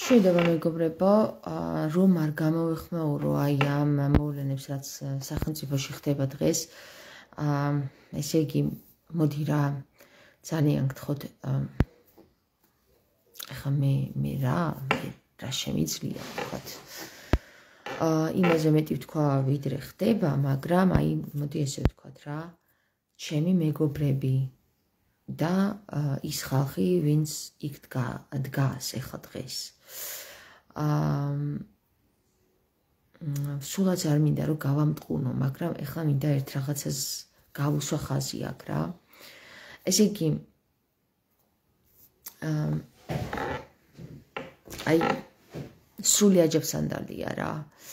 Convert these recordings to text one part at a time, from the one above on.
შეიძლება მეგობრებო, რომ არ გამოვიხმაურო აი ამ მოვლენებს, რაც სახელმწიფოში ხდება დღეს, ესე იგი, მოდი რა, ძალიან გთხოვთ, ახლა მე რა შემიძლია ვთქვათ. იმაზე მეტი ვთქვა, ვიდრე ხდება, მაგრამ აი, მოდი ესე ვთქვათ რა, ჩემი მეგობრები და ის ხალხი, ვინც იქ დგას ახლა დღეს. სულაც არ მინდა რომ გავამტყუნო, მაგრამ ახლა მინდა ერთ რაღაცას გავუსვა ხაზი აქ რა. ესე იგი, აი სრული აჯაფსანდალია რა.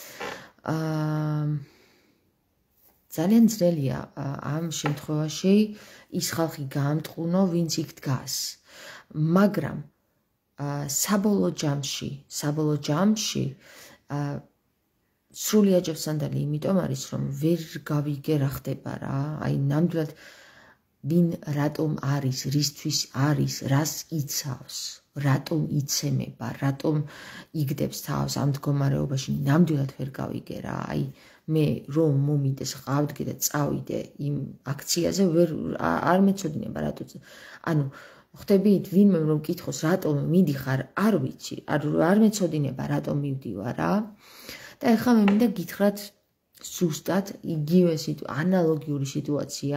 ძალიან ძნელია ამ შემთხვევაში ის ხალხი გაამტყუნო, ვინც იქ დგას. მაგრამ საბოლოო ჯამში სრული აჯაფსანდალი იმიტომ არის, რომ ვერ გავიგე რა ხდება რა. აი ნამდვილად ვინ რატომ არის, რისთვის არის, რას იცავს, რატომ იცემება, რატომ იგდებს თავს ამ მდგომარეობაში, ნამდვილად ვერ გავიგე რა. აი მე რომ მომიდეს ყავდგე და წავიდე იმ აქციაზე, არ მეცოდინება რატო. ანუ ხდებით ვინმე რომ მკითხოს რატომ მიდიხარ, არ ვიცი, არ მეცოდინება რატომ მივდივარ რა. და ეხლა მე მინდა გითხრათ ზუსტად იგივე ანალოგიური სიტუაცია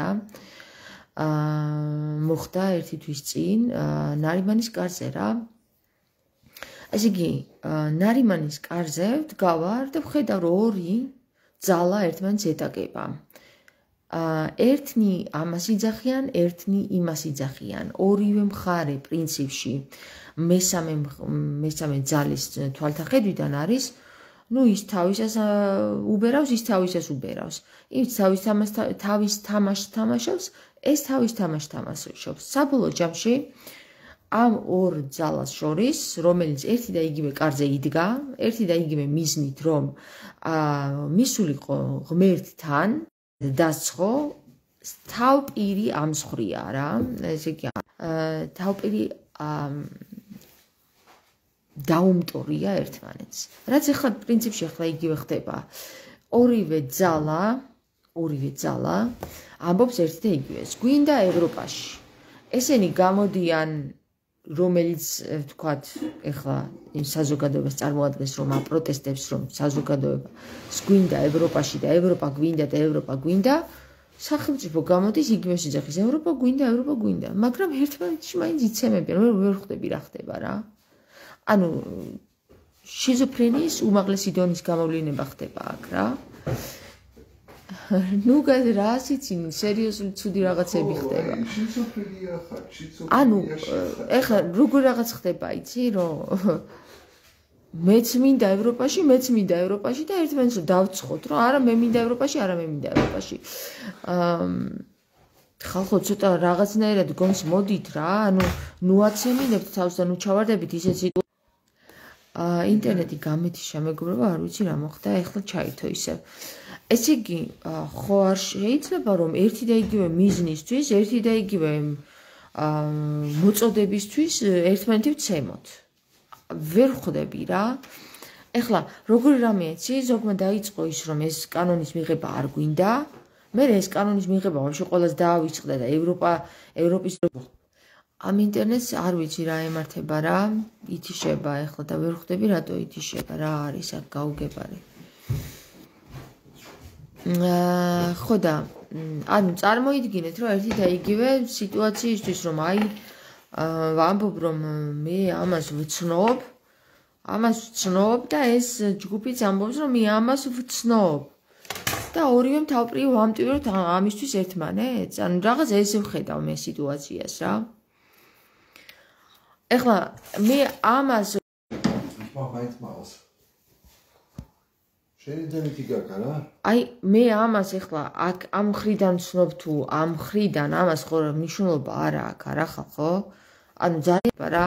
მოხდა ერთი თვის წინ ნარიმანის კარზე რა. ესე იგი, ნარიმანის კარზე ვდგავარ და ვხედავ რომ ორი ძალა ერთმანეთს ეტაკება. ერთნი ამას იძახიან, ერთნი იმას იძახიან. ორივე მხარე პრინციპში მესამე ძალის თვალთახედვიდან არის, ну ის თავისას უბერავს, ის თავისას უბერავს. ის თავის თამაშს თამაშობს, ეს თავის თამაშს თამაშობს. საბოლოო ჯამში ამ ორ ძალას შორის, რომელიც ერთი და იგივე კარზე იდგა, ერთი და იგივე მიზნით, რომ მისულიყო ღმერთთან დასცხო, თავპირი ამსხრია რა. ესე იგი, თავპირი დაუმტორია ერთმანეთს. რაც ახლა პრინციპში ახლა იგივე ხდება. ორივე ძალა ამბობს ერთი და იგივეს. გვინდა ევროპაში. ესენი გამოდიან, რომელიც ვთქვათ, ახლა იმ საზოგადოებას წარმოადგენს, რომ აპროტესტებს, რომ საზოგადოება გვინდა ევროპაში და ევროპა გვინდა და ევროპა გვინდა. სახელმწიფო გამოდის იგივეს იძახის, ევროპა გვინდა, მაგრამ ერთმანეთში მაინც იცემებიან, ვერ ხვდები რა ხდება რა. ანუ შიზოფრენიის უმაღლესი დონის გამოვლინება ხდება აქ რა. ნუ რა იცი, სერიოზული ცუდი რაღაცები ხდება. ანუ ეხლა როგორ რაღაც ხდება, იცი, რომ მეც მინდა ევროპაში და ერთმანეთს დავცხოთ, რომ არა მე მინდა ევროპაში. ხალხო ცოტა რაღაცნაირად გონს მოდით რა, ანუ ნუ აცემინებთ თავს და ნუ ჩავარდებით ისეთ ინტერნეტი გამეთიშა მეგობრებო, არ ვიცი რა მოხდა, ეხლა ჩაირთო ისევ. ესე იგი, ხო არ შეიძლება რომ ერთი და იგივე მიზნისთვის, ერთი და იგივე მოწოდებისთვის ერთმანეთი ვცემოთ. ვერ ხვდები რა. ეხლა როგორი რამეა იცი, ზოგმა დაიწყო ის, რომ ეს კანონის მიღება არ გვინდა, მე ეს კანონის მიღება ვაფშე ყველას დაავიწყდა და ევროპის ამ ინტერნეტს არ ვიცი რა ემართება რა, ითიშება ეხლა და ვერ ხვდები რატო ითიშება, რა არის აქ გაუგებარი. ხო და ანუ წარმოიდგინეთ, რომ ერთი და იგივე სიტუაციისთვის, რომ აი ვამბობ, რომ მე ამას ვცნობ და ეს ჯგუფიც ამბობს, რომ მე ამას ვცნობ. და ორივემ თავპრივ ვამტვიროთ ამისთვის ერთმანეთს. ანუ რაღაც ესე ვხედავ მე სიტუაციას რა. ეხლა მე ამას აი მე ამას ეხლა აქ ამ მხრიდან ვცნობ თუ ამ მხრიდან ამას ხო მნიშვნელობა არა აქვს არა ხო? ანუ ძალიან რა.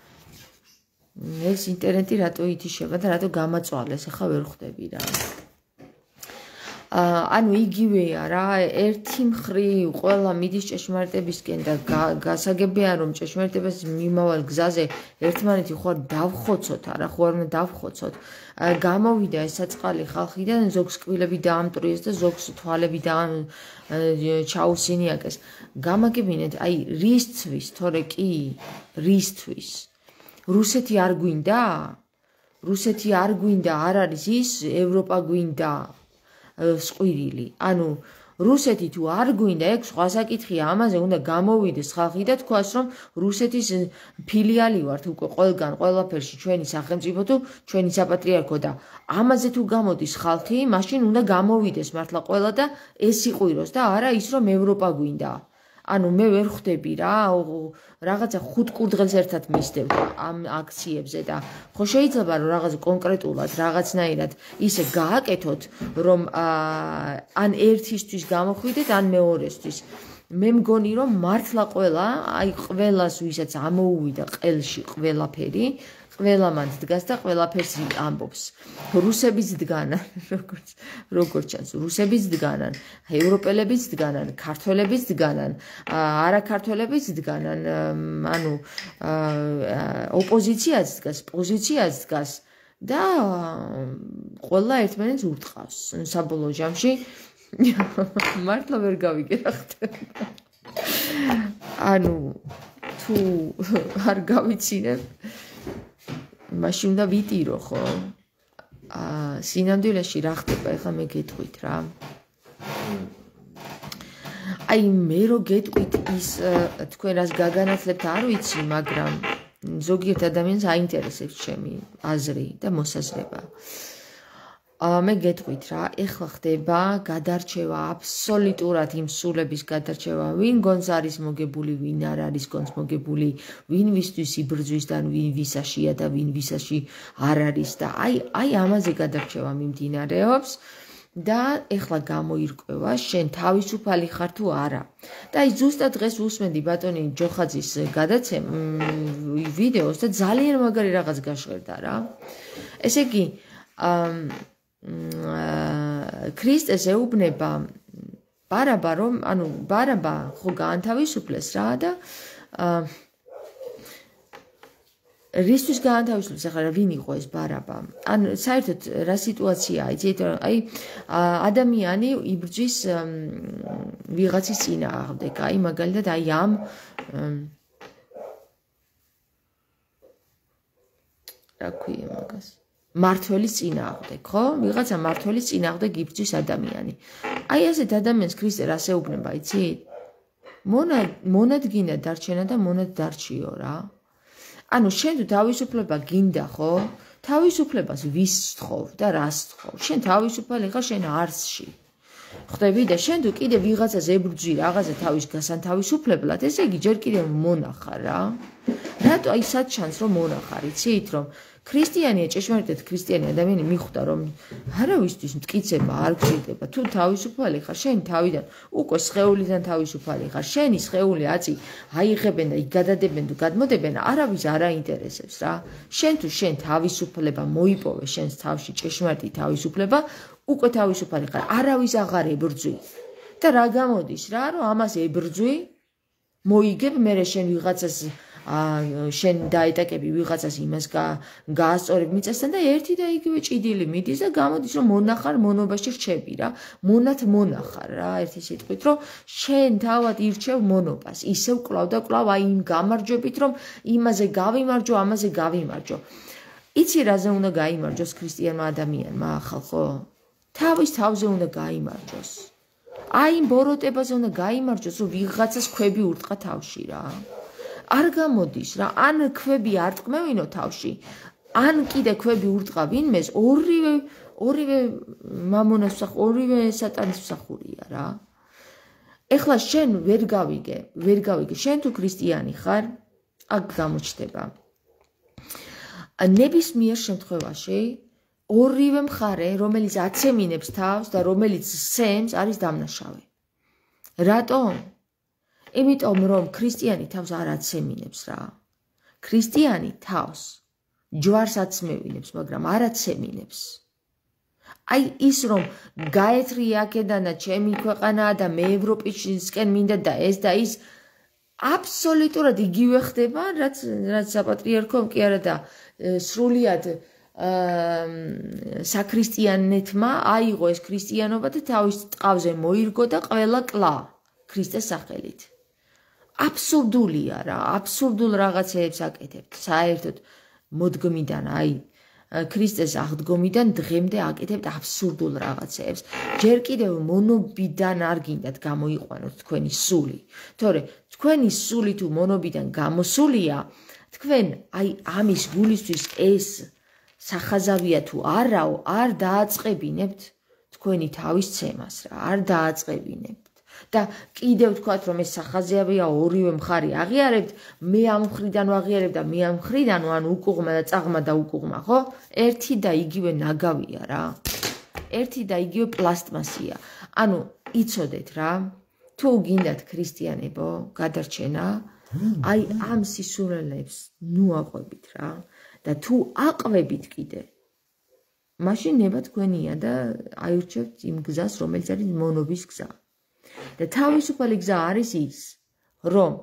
ეს ინტერნეტი რატო ითიშება და რატო გამაწვალეს, ახლა ვერ ხვდები რა. ანუ იგივეა რა, ერთი მხრივ ყველა მიდის ჭეშმარიტებისკენ და გასაგებია რომ ჭეშმარიტების მიმავალ გზაზე ერთმანეთი ხوار დავხოცოთ, არა ხوار უნდა დავხოცოთ. გამოვიდა ეს საწყალი ხალხიდან, ზოგს კბილები დაამტვრიეს და ზოგს თვალები ჩაუსინიაკეს. გამაგებინეთ, აი რისთვის, თორე კი რისთვის? რუსეთი არ გვინდა? რუსეთი არ გვინდა, არ არის ის, ევროპა გვინდა. სყვირილი. ანუ რუსეთი თუ არ გვინდა, ეგ სხვა საკითხია, ამაზე უნდა გამოვიდეს ხალხი და თქვას, რომ რუსეთის ფილიალი ვართ უკვე ყველგან, ყველაფერში ჩვენი სახელმწიფო თუ ჩვენი საპატრიარქო და ამაზე თუ გამოდის ხალხი, მაშინ უნდა გამოვიდეს მართლა ყველა და ეს იყვიროს და არა ის, რომ ევროპა გვინდა. ანუ მე ვერ ხვდები რა, რაღაცა 5 კურდღელს ერთად მისდევ ამ აქციებზე და ხო შეიძლება რომ რაღაც კონკრეტულად რაღაცნაირად ისე გააკეთოთ, რომ ან ერთისთვის გამოხვიდეთ, ან მეორესთვის. მე მგონი რომ მართლა ყველა, აი ყველას ვისაც ამოუვიდა ყელში ყველაფერი, ყველა მანდ დგას და ყველაფერს ამბობს. რუსებიც დგანან, როგორც ჩანს, რუსებიც დგანან, ევროპელებიც დგანან, ქართველებიც დგანან, არაქართველებიც დგანან, ანუ ოპოზიციაც დგას, პოზიციაც დგას და ყველა ერთმანეთს ურტყავს. საბოლოო ჯამში მართლა ვერ გავიგე რა ხდება. ანუ თუ არ გავიცინებ მაშინ უნდა ვიტირო, ხო? სინამდვილეში რა ხდება, ეხლა მე გეტყვით რა. აი მე რო გეტყვით ის თქვენ რას გაგანათლებთ არ ვიცი, მაგრამ ზოგიერთ ადამიანს აინტერესებს ჩემი აზრი და მოსაზრება. მე გეტყვით რა, ეხლა ხდება გადარჩევა, აბსოლუტურად იმ სულების გადარჩევა, ვინ გონს არის მოგებული, ვინ არ არის გონს მოგებული, ვინ ვისთვის იბრძვის და ვინ ვისაშია და ვინ ვისაში არ არის და აი ამაზე გადარჩევა მიმდინარეობს და ეხლა გამოირკვევა შენ თავისუფალი ხარ თუ არა. და აი ზუსტად დღეს უსმენდი ბატონი ჯოხაძის გადაცემ ვიდეოს და ძალიან მაგარი რაღაც გაჟღერდა რა. ესე იგი ქრისტეს ეუბნება ბარაბა რომ ანუ ბარაბა ხო გაანთავისუფლეს რა და რისთვის გაანთავისუფლეს ახლა ვინ იყო ეს ბარაბა? ან საერთოდ რა სიტუაციაა, იცით, აი ადამიანი იბრძვის ვიღაცის წინააღმდეგ, აი მაგალითად აი ამ რა ქვია მაგას? მართველის წინააღმდეგ, ხო? ვიღაცა მართველის წინააღმდეგ იბრძვის ადამიანი. აი ასეთ ადამიანს ქრისტე რას ეუბნება, იცით? მონადგინა დარჩენა და მონად დარჩიო რა. ანუ შენ თუ თავისუფლება გინდა, ხო? თავისუფლებას ვის სთხოვ და რას სთხოვ? შენ თავისუფალი ხარ შენ არსში. ხვდები და შენ თუ კიდე ვიღაცას ებრძვი რაღაცა თავის გასანთავისუფლებლად, ესე იგი ჯერ კიდევ მონახარ რა. რატო აი სად ჩანს რომ მონახარ, იცით, რომ ქრისტიანია, ჭეშმარიტად ქრისტიანი ადამიანი მიხვდა რომ არავისთვის მტკიცება არ გჭირდება. თუ თავისუფალი ხარ, შენ თავიდან უკვე სხეულიდან თავისუფალი ხარ. შენი სხეული აწი აიღებენ და იგადადებენ თუ გადმოდებენ, არავის არ აინტერესებს რა. შენ თუ შენ თავისუფლება მოიპოვე შენს თავში ჭეშმარიტი თავისუფლება, უკვე თავისუფალი ხარ. არავის აღარ ებრძვი. და რა გამოდის რა, რომ ამას ებრძვი, მოიგებ მერე შენ ვიღაცას შენ დაეტაკები ვიღაცას იმას გაასწორებ მიწასთან და ერთი და იგივე ჭიდილი მიდის და გამოდის რომ მონახარ მონობაში რჩები რა. მონათ მონახარ რა, ერთი სიტყვით რომ შენ თავად ირჩევ მონობას. ისევ კლავ და კლავ აი იმ გამარჯვებით რომ იმაზე გავიმარჯო, ამაზე გავიმარჯო. იცი რაზე უნდა გაიმარჯოს ქრისტიანმა ადამიანმა ახალ ხო? თავის თავზე უნდა გაიმარჯოს. აი იმ ბოროტებაზე უნდა გაიმარჯოს რომ ვიღაცას ქვები ურტყა თავში რა. არ გამოდის რა, ან ქვები არ ტკმევინო თავში, ან კიდე ქვები ურტყა ვინმეს, ორივე მამონას ორივე სატანის მსახურია რა. ეხლა შენ ვერ გავიგე, შენ თუ ქრისტიანი ხარ, აქ გამოჩნდება. ნებისმიერ შემთხვევაში ორივე მხარე, რომელიც აცემინებს თავს და რომელიც სცემს, არის დამნაშავე. რატომ? იმიტომ რომ ქრისტიანი თავს არ აცემინებს რა. ქრისტიანი თავს ჯვარს აცმევინებს, მაგრამ არ აცემინებს. აი ის რომ გაეთრი აქედან და ჩემი ქვეყანაა და მე ევროპისკენ მინდა და ეს და ის აბსოლუტურად იგივე ხდება, რაც საპატრიარქომ კი არა და სრულიად საქრისტიანეთმა აიღო ეს ქრისტიანობა და თავის ტყავზე მოირგო და ყველა კლა ქრისტეს სახელით. აბსურდულია რა, აბსურდულ რაღაცეებს აკეთებთ. საერთოდ მოდგმიდან აი ქრისტეს აღდგომიდან დღემდე აკეთებთ აბსურდულ რაღაცეებს. ჯერ კიდევ მონობიდან არ გინდათ გამოიყვანოთ თქვენი სული. თორე თქვენი სული თუ მონობიდან გამოსულია, თქვენ აი ამის გულისთვის ეს სახაზავია თუ არაო, არ დააწყებინებთ თქვენი თავის ცემას რა, არ დააწყებინებთ. და კიდევ თქვათ რომ ეს სახაზავია ორივე მხარი აღიარებთ, მე ამ მხრიდან ვაღიარებ და მე ამ მხრიდან, ანუ უკუღმა და წაღმა და უკუღმა, ხო? ერთი და იგივე ნაგავია რა. ერთი და იგივე პლასტმასია. ანუ იცოდეთ რა, თუ გინდათ ქრისტიანებო, გადარჩენა, აი ამ სისულელებს ნუ აყვებით რა. და თუ აყვებით კიდე, მაშინ ნება თქვენია და აირჩევთ იმ გზას, რომელიც არის მონობის გზა. და თავისუფალი გზა არის ის, რომ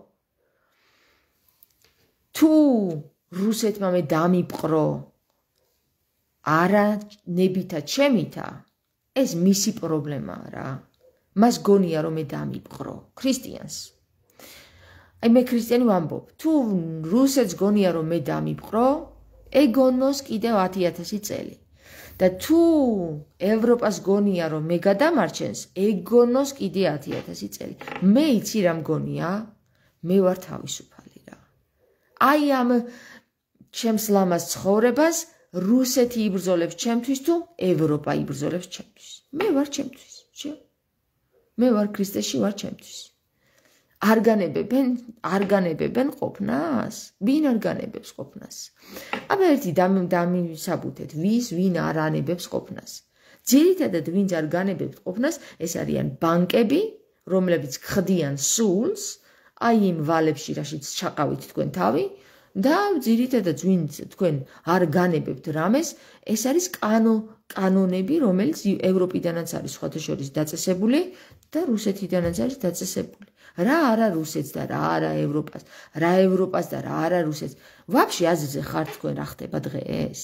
თუ რუსეთმა მე დამიპყრო არა ნებითა ჩემითა, ეს მისი პრობლემაა რა. მას გონია რომ მე დამიპყრო ქრისტიანს. აი მე ქრისტიანი ვამბობ, თუ რუსეთს გონია რომ მე დამიპყრო, ეგონოს კიდევ 10,000 წელი. და თუ ევროპას გონია რომ მე გადამარჩენს, ეგონოს კიდე 10,000 წელი. მე იცი რა მგონია? მე ვარ თავისუფალი რა. აი ამ ჩემს ლამაზ ცხოვრებას რუსეთი იბრძოლებს ჩემთვის თუ ევროპა იბრძოლებს ჩემთვის. მე ვარ ჩემთვის. მე ვარ ქრისტეში ვარ ჩემთვის. არ განებებენ ყოფნას? ვინ არ განებებს ყოფნას? აბა ერთი დამისაბუთეთ, ვინ არ ანებებს ყოფნას. ძირითადად ვინც არ განებებს ყოფნას, ეს არიან ბანკები, რომლებიც ხდიან სულს, აი იმ ვალებში რაშიც ჩაყავით თქვენ თავი და ძირითადად ვინც თქვენ არ განებებთ რამეს, ეს არის კანონები, რომელიც ევროპიდანაც არის სხვათა შორის დაწესებული და რუსეთიდანაც არის დაწესებული. რა არა რუსეთს და რა არა ევროპას, რა ევროპას და რა არა რუსეთს. ვაფშე აზრზე ხართ თქვენ რა ხდება დღეს?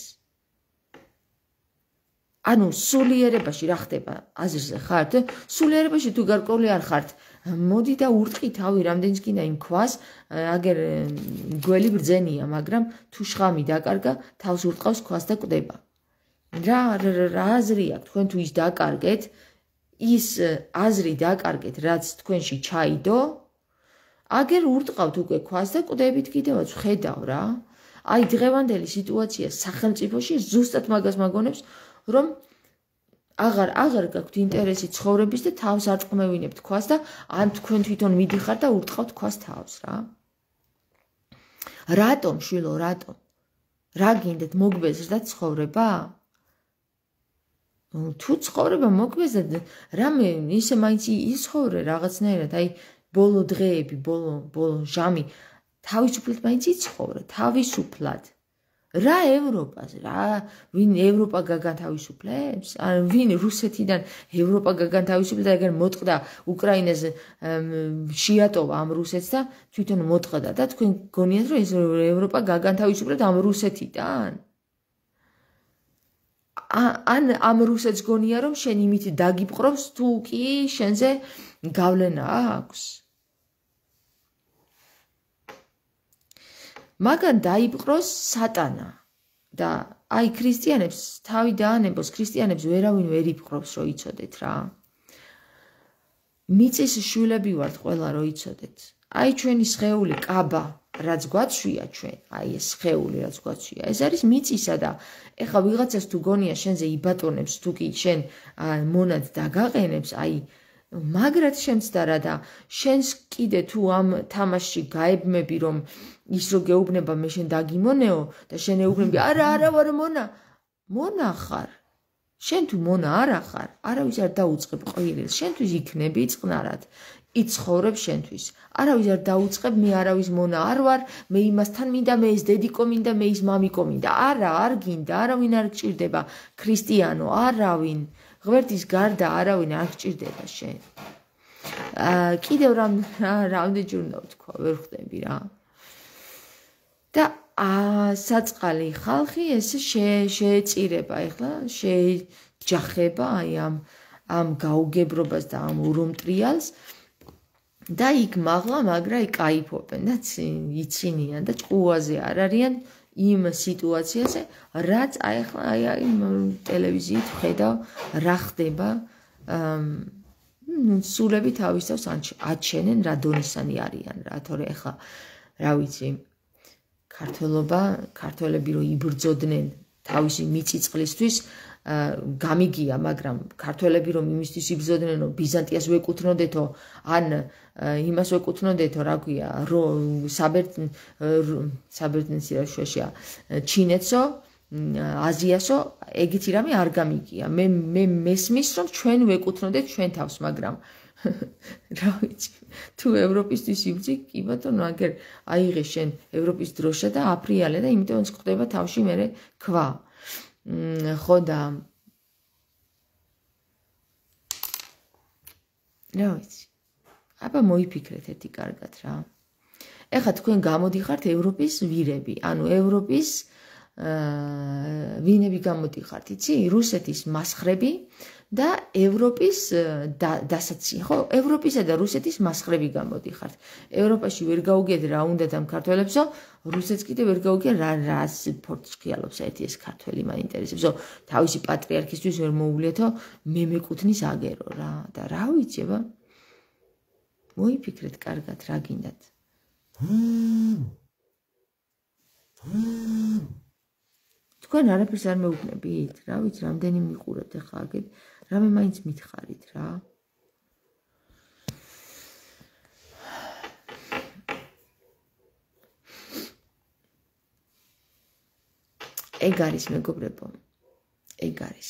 ანუ სულიერებაში რა ხდება? აზრზე ხართ? სულიერებაში თუ გარკვეული არ ხართ, მოდი და ურტყი თავი რამდენიც კიდე იმ ქვას, აგერ გველი ბრძენია, მაგრამ თუ შხამი დაკარგა, თავს ურტყავს ქვას და კვდება. რა აზრი აქვს თქვენ თუ ის დაკარგეთ? ის აზრი დაკარგეთ, რაც თქვენში ჩაიდო, აგერ ურტყავთ უკვე ქვას და კვდებით კიდევაც ხედავ რა. აი დღევანდელი სიტუაცია სახელმწიფოში ზუსტად მაგას მაგონებს, რომ აღარ გაქვთ ინტერესი ცხოვრების და თავს აწყმევინებთ ქვას და ან თქვენ თვითონ მიდიხართ და ურტყავთ ქვას თავს რა. რატომ შვილო, რატომ? რა გინდათ მოგბეზრდა ცხოვრება? თუ ცხოვრება მოგბეზრდ, რამე ისე მაინც იცხოვრე რაღაცნაირად, აი ბოლო დღეები, ბოლო ჟამი თავისუფლად მაინც იცხოვრე, თავისუფლად. რა ევროპას, რა ვინ ევროპა გაგანთავისუფლებს? ან ვინ რუსეთიდან ევროპა გაგანთავისუფლებს და ეგერ მოტყდა უკრაინას შეატოვა ამ რუსეთს და თვითონ მოტყდა და თქვენ გონიათ რომ ეს ევროპა გაგანთავისუფლებს ამ რუსეთიდან? ან ამ რუსეთს გონია რომ შენ იმით დაგიპყრობს თუ კი შენზე გავლენა აქვს? მაგან დაიპყროს სატანა და აი ქრისტიანებს თავი დაანებოს, ქრისტიანებს ვერავინ ვერ იპყრობს, რომ იცოდეთ რა. მიწის შვილები ვართ ყველა, რომ იცოდეთ. აი ჩვენი სხეული კაბა, რაც გვაცვია ჩვენ, აი ეს სხეული რაც გვაცვია, ეს არის მიწისა და ეხლა ვიღაცას თუ გონია შენზე იბატონებს, თუ კი შენ მონად დაგაყენებს, აი მაგრად შემცდარა და შენს კიდე თუ ამ თამაშში გაებმები რომ ის რო გეუბნება მე შენ დაგიმონეო და შენ ეუბნები არა ვარ მონა ხარ შენ თუ მონა არ ახარ, არავის არ დაუწყებ ყვირილს, შენთვის იქნები წყნარად, იცხოვრებ შენთვის. არავის არ დაუწყებ, მე არავის მონა არ ვარ, მე იმასთან მინდა, მე ეს დედიკო მინდა, მე ის მამიკო მინდა. არა, არ გინდა, არავინ არ გჭირდება ქრისტიანო, არავინ. ღმერთის გარდა არავინ არ გჭირდება შენ. კიდევ რამდენჯერ უნდა ვთქვა, ვერ ხვდები რა. და საწყალი ხალხი ესე შეეწირება ეხლა, შეეჯახება აი ამ გაუგებრობას და ამ ურომტრიალს და იქ მაღლა მაგრა იკაიფობენ და იცინიან და ჭუაზე არ არიან იმ სიტუაციაზე, რაც აი ახლა აი ტელევიზიით ხედავ რა ხდება, სულები თავის თავს აჩენენ რა დონისანი არიან რა, თორე ახლა რა ვიცი, ქართველები რო იბრძოდნენ თავისი მიწიწყლისთვის გამიგია, მაგრამ ქართველები რომ იმისთვის იბრძოდნენ, რომ ბიზანტიას ვეკუთვნოდეთო, ან იმას ვეკუთვნოდეთო, რა ქვია, საბერძნეთსა ჩინეთსო, აზიასო, ეგეთი რამე არ გამიგია. მე მესმის, რომ ჩვენ ვეკუთვნოდეთ ჩვენ თავს, მაგრამ რა ვიცი, თუ ევროპისთვის იბრძი, კი ბატონო, აგერ აიღე შენ ევროპის დროშა და აფრიალე და იმიტომ ხდება თავში მერე ქვა. ხო და რა ვიცი, აბა მოიფიქრეთ ერთი კარგად რა. ეხლა თქვენ გამოდიხართ ევროპის ვირები, ანუ ევროპის ვინები გამოდიხართ, იცი, რუსეთის მასხრები და ევროპის დასაცი, ხო, ევროპისა და რუსეთის მასხრები გამოდიხართ. ევროპაში ვერ გაუგეთ რა უნდა ამ ქართველებსო, რუსეთს კიდე ვერ გაუგია რას ფორცხიალობს ერთი ეს ქართველი მაინტერესებსო, თავისი პატრიარქისთვის ვერ მოუვლიათო, მე მეკუთვნის აგერო რა და რა ვიცი, აბა მოიფიქრეთ კარგად რა გინდათ. თქვენ არაფერს არ მეუბნებით, რა ვიცი, რამდენი მიყურებთ ახლა აგეთ, რამე მაინც მითხარით რა. ეგ არის მეგობრებო, ეგ არის.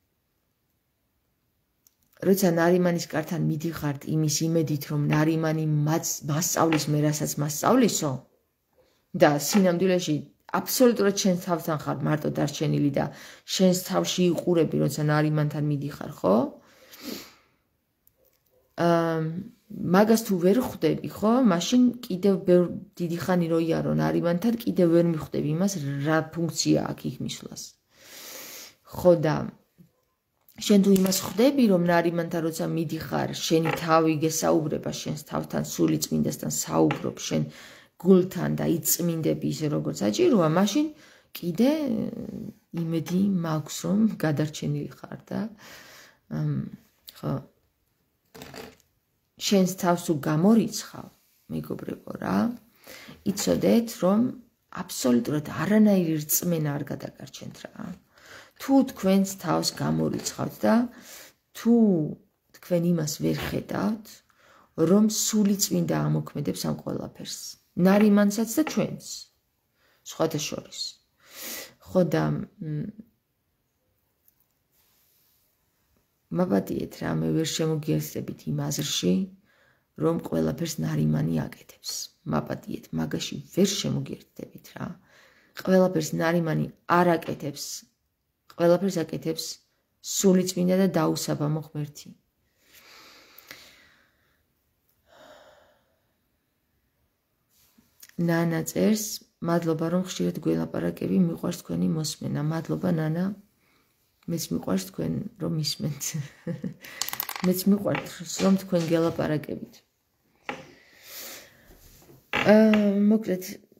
როცა ნარიმანის კართან მიდიხართ იმის იმედით, რომ ნარიმანი მასწავლის მე რასაც მასწავლისო და სინამდვილეში აბსოლუტურად შენს თავთან ხარ მარტო დარჩენილი და შენს თავში იყურები, როცა ნარიმანთან მიდიხარ, ხო? მაგას თუ ვერ ხვდები, ხო? მაშინ კიდევ დიდი ხანი რო იარო ნარიმანთან, კიდევ ვერ მიხვდები იმას, რა ფუნქცია აქვს იქ მისვლას. ხო და შენ თუ იმას ხვდები, რომ ნარიმანთან როცა მიდიხარ, შენი თავი გესაუბრება შენს თავთან, სული წმინდასთან საუბრობ შენ გულთან და იწმინდები ისე როგორც საჭიროა, მაშინ კიდე იმედი მაქვს, რომ გადარჩენილი ხარ და ხო შენს თავს თუ გამორიცხავ, მეგობრებო რა, იცოდეთ, რომ აბსოლუტურად არანაირი რწმენა არ გადაგარჩენთ რა. თუ თქვენს თავს გამორიცხავთ და თუ თქვენ იმას ვერ ხედავთ, რომ სული წმინდა ამოქმედებს ამ ყველაფერს. ნარიმანსაც და ჩვენს, სხვათა შორის. ხო და მაბადიეთ რა, მე ვერ შემოგიერთდებით იმ აზრში, რომ ყველაფერს ნარიმანი აკეთებს. მაბადიეთ, მაგაში ვერ შემოგიერთდებით რა. ყველაფერს ნარიმანი არ აკეთებს, ყველაფერს აკეთებს სული წმინდა და დაუსაბამო ღმერთი. ნანა წერს, მადლობა რომ ხშირად გველაპარაკები, მიყვარს თქვენი მოსმენა. მადლობა ნანა, მეც მიყვარს თქვენ რომ მისმენთ. მეც მიყვარს რომ თქვენ გელაპარაკებით. მოკლედ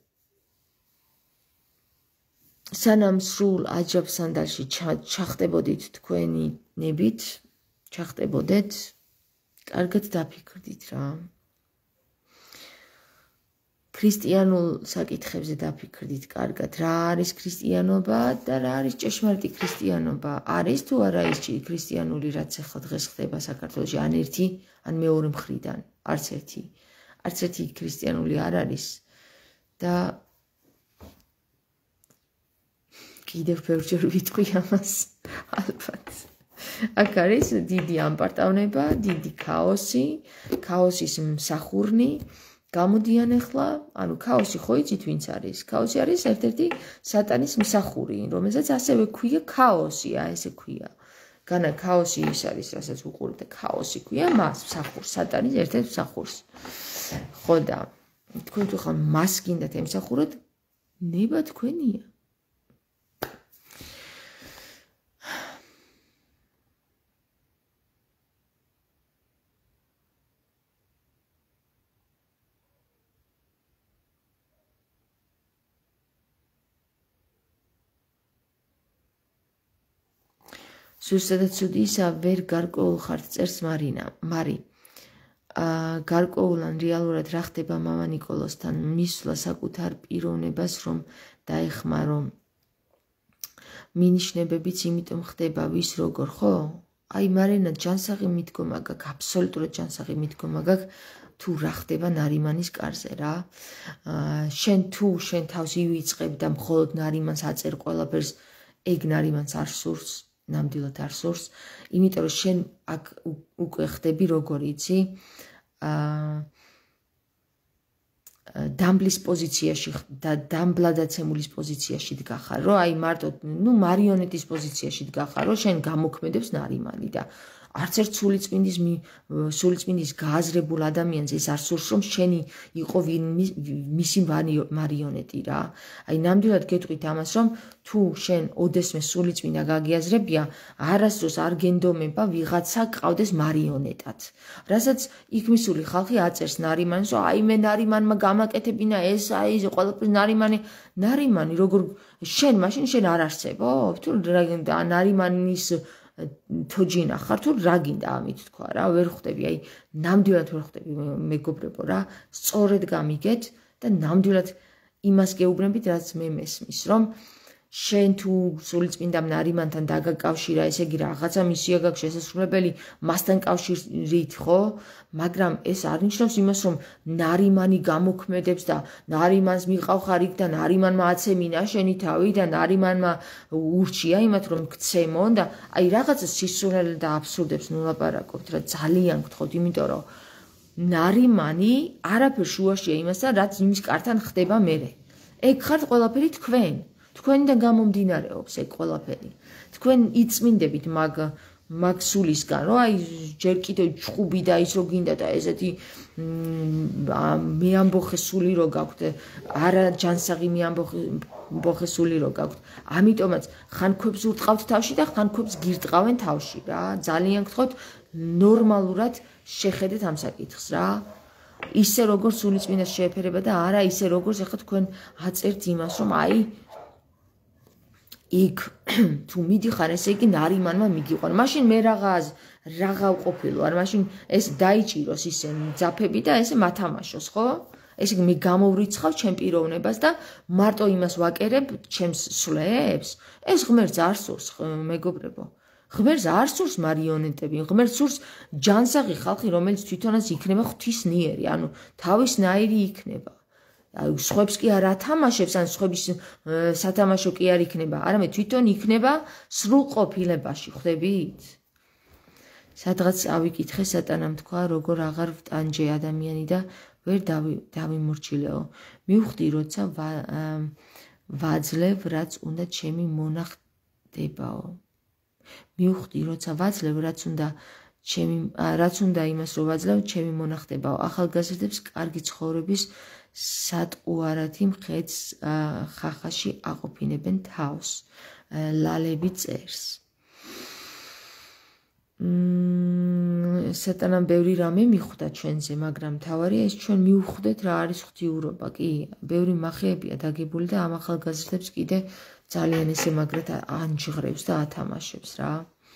სანამ სრულ აჯაბ სანდალში ჩახტებოდით თქვენი ნებით, ჩახტებოდეთ, კარგად დაფიქრდით რა. ქრისტიანულ საკითხებზე დაფიქრდით კარგად, რა არის ქრისტიანობა და რა არის ჭეშმარიტი ქრისტიანობა. არის თუ არა ის ქრისტიანული, რაც ახლა დღეს ხდება საქართველოში, ან ერთი, ან მეორე მხრიდან, არც ერთი ქრისტიანული არ არის და კიდევ ბევრჯერ ვიტყვი ამას, ალბათ. აქ არის დიდი ამპარტავნება, დიდი ქაოსი, ქაოსის მსახურნი. გამოდიან ახლა, ანუ ქაოსი ხო იცით ვინც არის? ქაოსი არის ერთ-ერთი სატანის მსახური, რომელსაც ასევე ქვია ქაოსია, ესე ქვია. განა ქაოსი ის არის, რასაც უყურებთ, ქაოსი ქვია მას, მსახურს, სატანის ერთ-ერთ მსახურს. ხო და თქვენ თუ ხან მას გინდათ ემსახუროთ, ნება თქვენია. სუსტად ცუდი ისა ვერ გარკვეულ ხართ წერს მარი. გარკვეულან რეალურად რა ხდება მამა ნიკოლოსთან მისვლა საკუთარ პიროვნებას რომ დაეხმარო მინიშნებებიც იმიტომ ხდება ვის როგორ ხო? აი მარინა ჯანსაღი მიდგომა გაქვს, აბსოლუტურად ჯანსაღი მიდგომა გაქვს თუ რა ხდება ნარიმანის კარზე რა. შენ თუ შენ თავს ივიწყებ და მხოლოდ ნარიმანს აწერ ყველაფერს, ეგ ნარიმანს არ სურს, ნამდვილად არ სურს, იმიტომ რომ შენ აქ უკვე ხდები როგორი იცი? დამბლის პოზიციაში და დამბლადაცემულის პოზიციაში დგახარ, რომ აი მარტო მარიონეტის პოზიციაში დგახარ, რომ შენ გამოქმედებს ნარიმანი და არც ერთ სულიწმინდის გააზრებულ ადამიანს ეს არ სურს, რომ შენი იყო მისი მარიონეტი რა. აი ნამდვილად გეტყვით ამას, რომ თუ შენ ოდესმე სულიწმინდა გაგიაზრებია, არასდროს არ გენდომება ვიღაცა ყავდეს მარიონეტად. რასაც იქ მისული ხალხი აწერს ნარიმანს, რომ აი მე ნარიმანმა გამაკეთებინა ეს, აი ყველაფერს ნარიმანი როგორ შენ მაშინ შენ არ არსებობ? თუ ნარიმანის თოჯინა ხარ თუ რა გინდა ამით თქვა რა, ვერ ხვდები, აი ნამდვილად ვერ ხვდები მეგობრებო რა, სწორედ გამიგეთ და ნამდვილად იმას გეუბნებით, რაც მე მესმის, რომ შენ თუ სულიწმინდამ ნარიმანთან დაგაკავშირა, ესე იგი რაღაცა მისია გაქვს შესაძლებელი მასთან კავშირით, ხო? მაგრამ ეს არ ნიშნავს იმას, რომ ნარიმანი გამოქმედებს და ნარიმანს მიყავხარ იქ და ნარიმანმა აცემინა შენი თავი და ნარიმანმა ურჩია იმათ, რომ გცემონ და აი რაღაცა სისულელე და აბსურდებს ნულაპარაკობთ რა, ძალიან გთხოვთ, იმიტომ რომ ნარიმანი არაფერ შუაშია იმასთან, რაც იმის კართან ხდება მერე. ეგ ხართ ყველაფერი თქვენ. თქვენიდან გამომდინარეობს ეგ ყველაფერი. თქვენ იწმინდებით მაგ სულისგან, რომ აი ჯერ კიდევ ჩხუბი და ის რო გინდა და ესეთი მეამბოხე სული რო გაქვთ, არა ჯანსაღი მეამბოხე სული რო გაქვთ. ამიტომაც ხანქვებს ურტყავთ თავში და ხანქვებს გირტყავენ თავში რა. ძალიან გთხოვთ ნორმალურად შეხედეთ ამ საკითხს რა. ისე როგორ სულიწმინდას შეეფერება და არა ისე როგორც ახლა თქვენ აწერთ იმას, რომ აი იქ თუ მიდიხარ, ესე იგი ნარიმანმა მიგიყვან. მაშინ მე რაღა ვყოფილო, არ მაშინ ეს დაიჭიროს ისე ძაფები და ესე მათამაშოს, ხო? ესე იგი მე გამოვრიცხავ ჩემ პიროვნებას და მარტო იმას ვაკერებ ჩემს სვლებს. ეს ღმერთს არ სურს, მეგობრებო. ღმერთს არ სურს მარიონეტები, ღმერთს სურს ჯანსაღი ხალხი, რომელიც თვითონაც იქნება ღვთისნიერი, ანუ თავისნაირი იქნება. სხვებს კი არ ათამაშებს, ან სხვების სათამაშო კი არ იქნება, არამედ თვითონ იქნება სრულყოფილებაში, ხვდებით? სადღაც ავიკითხე სატანამ თქვა, როგორ აღარ ვტანჯე ადამიანი და ვერ დავიმორჩილეო. მივხვდი, როცა ვაძლევ, რაც უნდა ჩემი მონახდებაო. მივხვდი, როცა ვაძლევ, რაც უნდა იმას რო ვაძლევ, ჩემი მონახდებაო. ახალგაზრდებს კარგი ცხოვრების სატყუარათი მხედს ხახაში აყოფინებენ თავს. ლალები წერს. სატანამ ბევრი რამე მიხვდა ჩვენზე, მაგრამ თავარია ის ჩვენ მივხვდეთ რა არის ღვთიურობა, კი? ბევრი მახეებია დაგებული და ამ ახალგაზრდებს კიდე ძალიან ესე მაგრად ანჯღრებს და ათამაშებს რა.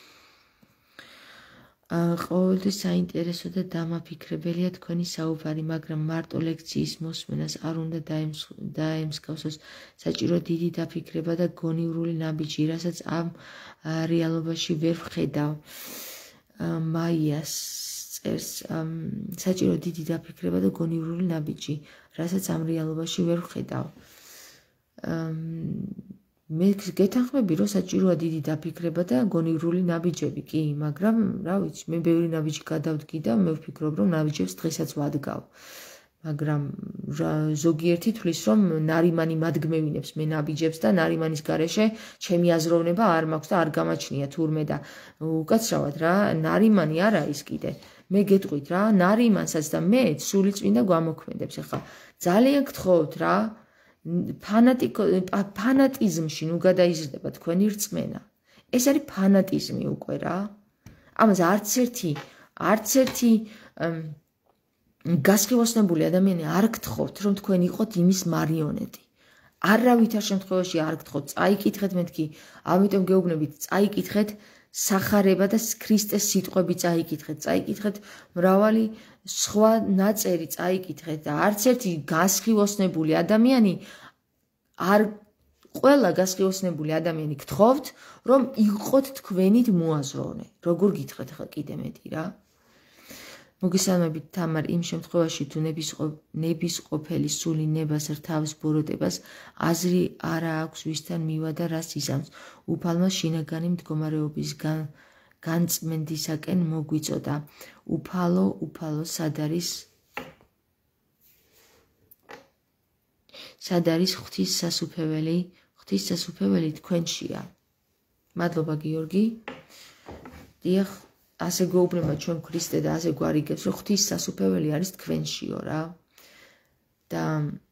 ყოველთვის საინტერესო და დამაფიქრებელია თქვენი საუბარი, მაგრამ მარტო ლექციის მოსმენას არ უნდა დაემსგავსოს საჭირო დიდი დაფიქრება და გონივრული ნაბიჯი, რასაც ამ რეალობაში ვერ ვხედავ. მაიას წერს, საჭირო დიდი დაფიქრება და გონივრული ნაბიჯი, რასაც ამ რეალობაში ვერ ვხედავ. მე გეთანხმები რომ საჭიროა დიდი დაფიქრება და გონივრული ნაბიჯები კი, მაგრამ რა ვიცი, მე ბევრი ნაბიჯი გადავდგი და მე ვფიქრობ რომ ნაბიჯებს დღესაც ვადგავ. მაგრამ ზოგიერთი თვლის რომ ნარიმანი მადგმევინებს მე ნაბიჯებს და ნარიმანის გარეშე ჩემი აზროვნება არ მაქვს და არ გამაჩნია თურმე და უკაცრავად რა ნარიმანი არ არის კიდე მე გეტყვით რა ნარიმანსაც და მე სულიწმინდა გვამოქმედებს ახლა ძალიან გთხოვთ რა ფანატიზმში ნუ გადაიზრდება თქვენი რწმენა ეს არის ფანატიზმი უკვე რა ამას არც ერთი გასხივოსნებული ადამიანი არ გთხოვთ რომ თქვენ იყოთ იმის მარიონეტი არავითარ შემთხვევაში არ გთხოვთ წაიკითხეთ მეთქი ამიტომ გეუბნებით წაიკითხეთ სახარება და ქრისტეს სიტყვები წაიკითხეთ მრავალი სხვა ნაწერი წაიკითხეთ და არც ერთი გასხივოსნებული ადამიანი არ ყველა გასხივოსნებული ადამიანი გთხოვთ რომ იყოთ თქვენით მოაზროვნე როგორ გითხრათ ახლა კიდე მეტი რა მოგესალმებით თამარ იმ შემთხვევაში თუ ნებისყოფელი სული ნებას რთავს ბოროტებას აზრი არა აქვს ვისთან მივა და რას იზამს უფალმა შინაგანი მდგომარეობის განწმენდისაკენ მოგვიწოდა უფალო სად არის ღვთის სასუფეველი თქვენშია მადლობა გიორგი დიახ ასე გვეუბნება ჩვენ ქრისტე და ასე გვარიგებს რომ ღვთის სასუფეველი არის თქვენშიო რა და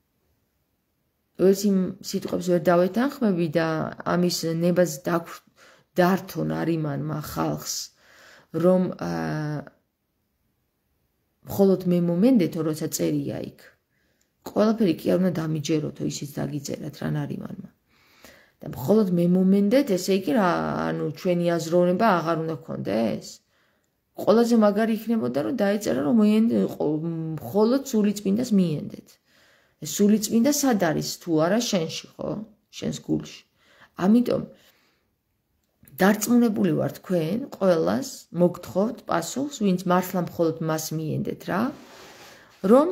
ერთი სიტყვებს ვერ დავეთანხმები და ამის ნებას დართო ნარიმანმა ხალხს რომ მხოლოდ მე მომენდეთო როცა წერია იქ ყველაფერი კი არ უნდა დამიჯეროთო ისიც დაგიწერათ რა ნარიმანმა და მხოლოდ მე მომენდეთ ესე იგი რა ანუ ჩვენი აზროვნება აღარ უნდა გქონდეს ყველაზე მაგარი იქნებოდა რომ დაეწერა რომ მხოლოდ სულიწმინდას მიენდეთ ეს სულიწმინდა სად არის თუ არა შენში ხო შენს გულში ამიტომ დარწმუნებული ვარ თქვენ ყველას მოგთხოვთ პასუხს ვინც მართლა მხოლოდ მას მიენდეთ რა რომ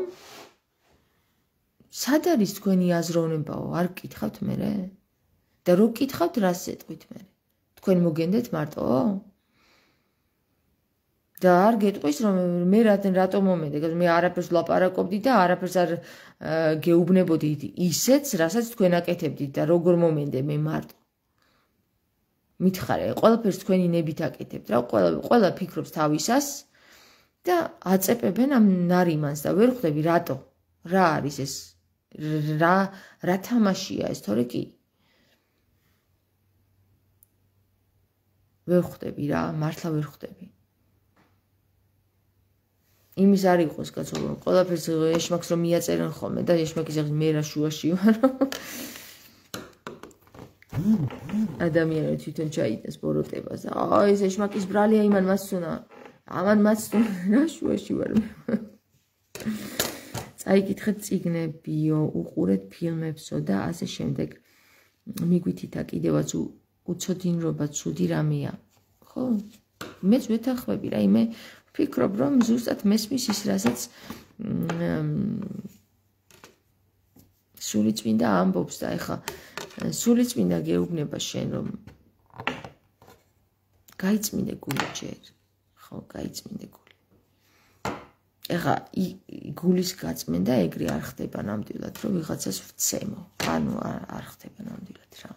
სად არის თქვენი აზროვნებაო არ გკითხავთ მერე და რო გკითხავთ რას ეტყვით მერე თქვენ მოგენდეთ მარტო და არ გეტყვის რომ მე რატომ მომენდე მე არაფერს ვლაპარაკობდი და არაფერს არ გეუბნებოდი ისეც რასაც თქვენ აკეთებდით და როგორ მომენდე მე მარტო მითხარე ყველაფერს თქვენი ნებით აკეთებთ რა ყველა ფიქრობს თავისას და აწეპებენ ამ ნარიმანს და ვერ ხვდები რატო რა არის ეს რა თამაშია ეს თორე კი ვერ ხვდები რა მართლა ვერ ხვდები იმის არ იყოს კაცო რომ ყველაფერს ეშმაკს რომ მიაწერენ ხოლმე და ეშმაკის ახლა მე რა შუაში ვარ ადამიანები თვითონ ჩაიტეს ბოროტებას აი ეს ეშმაკის ბრალია იმან მასწუნა ამან მასწუნა რა შუაში ვარ წაიკითხეთ წიგნებიო უყურეთ ფილმებსო და ასე შემდეგ მიგვითითა კიდევაც უცოდინრობა ცუდი რამეა ხო მეც ვეთანხმები რა იმე ვფიქრობ რომ ზუსტად მესმის ის რასაც სულიწმინდა ამბობს და ეხლა სულიწმინდა გეუბნება შენ რომ გაიწმინდე გული ჯერ ხო გაიწმინდე გული ეხლა გულის გაწმენდა ეგრე არ ხდება ნამდვილად რომ ვიღაცას ვცემო ანუ არ ხდება ნამდვილად რა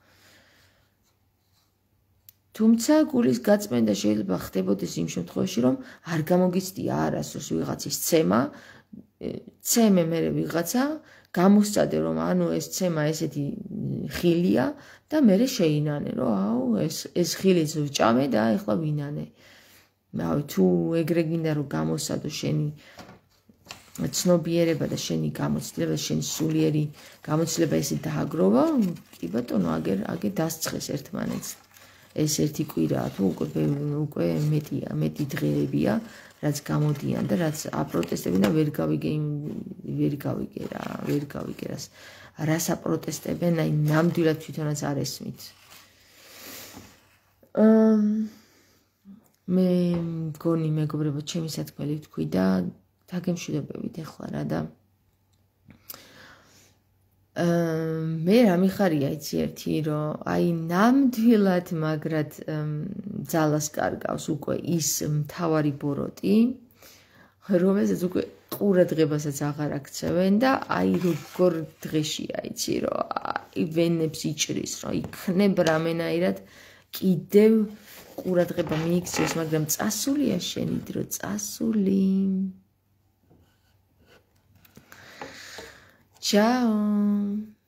თუმცა გულის გაწმენდა შეიძლება ხდებოდეს იმ შემთხვევაში რომ არ გამოგიცდია არასდროს ვიღაცის ცემა ცემე მე ვიღაცა გამოსწადე რომ ანუ ეს ცემა ესეთი ხილია და მე შეინანე რომ აუ ეს ხილიც ვჭამე და ეხლა ვინანე ავი თუ ეგრე გინდა რომ გამოსადო შენი ცნობიერება და შენი გამოცდილება შენი სულიერი გამოცდილება ესე დააგროვა კი ბატონო აგერ დასცხეს ერთმანეთს ეს ერთი კვირაა თუ უკვე მეტი დღეებია რაც გამოდიან და რაც აპროტესტებენ და ვერ გავიგე რას აპროტესტებენ აი ნამდვილად თვითონაც არ ესმით მე მგონი მეგობრებო ჩემი სათქმელი ვთქვი და დაგემშვიდობებით ეხლა რა და მე რა მიხარია იცი ერთი რომ აი ნამდვილად მაგრად ძალას კარგავს უკვე ის მთავარი ბოროტი რომელსაც უკვე ყურადღებასაც აღარ აქცევენ და აი როგორ დღეშია იცი რომ აი ვენებს იჭრის რომ იქნებ რამენაირად კიდევ ყურადღება მიიქცეს მაგრამ წასულია შენი დრო წასული Ciao